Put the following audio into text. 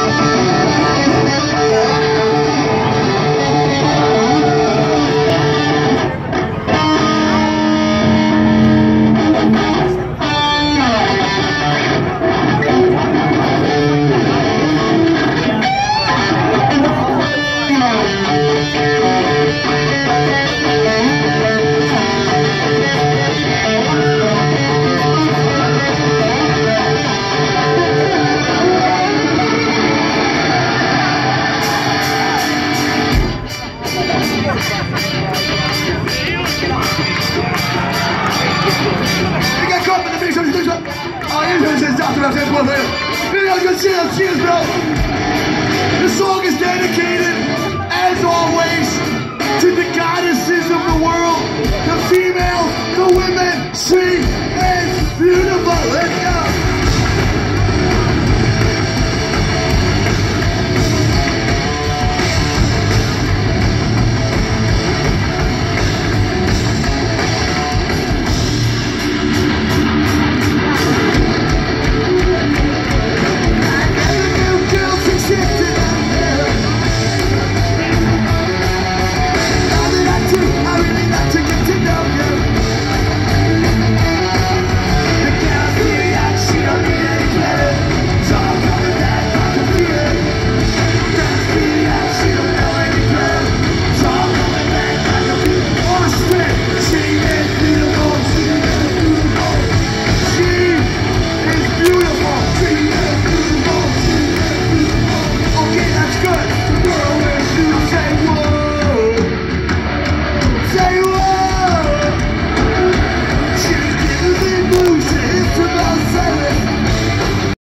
Cheers, bro. This song is dedicated, as always, to the goddesses of the world, the female, the women. She is beautiful. Let's go.